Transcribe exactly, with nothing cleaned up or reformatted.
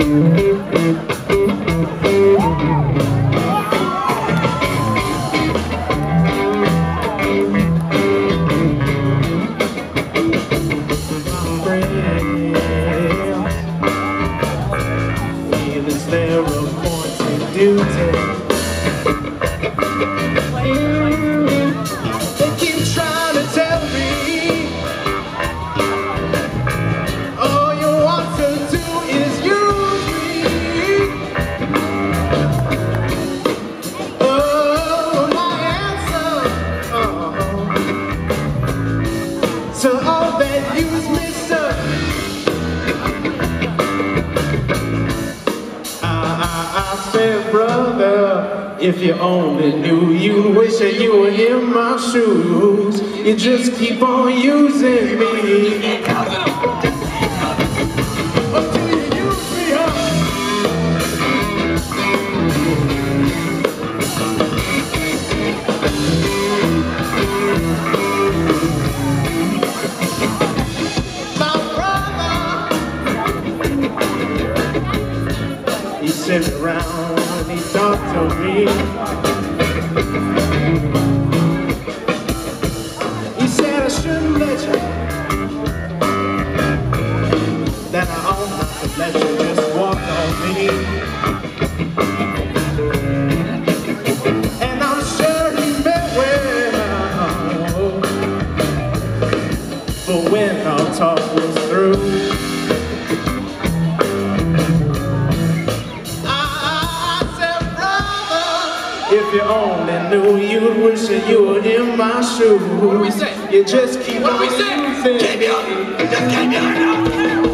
If you only knew, you'd wish that you were in my shoes. You just keep on using me. Until you use me up. My brother, he sent around. He talked to me. He said I shouldn't let you, that I ought not to let you just walk on me. And I'm sure he meant well, but when our talk was through, if you only knew, you'd wish that you were in my shoes. What do we say? You just keep what on do we say? using. Keep on, just keep on.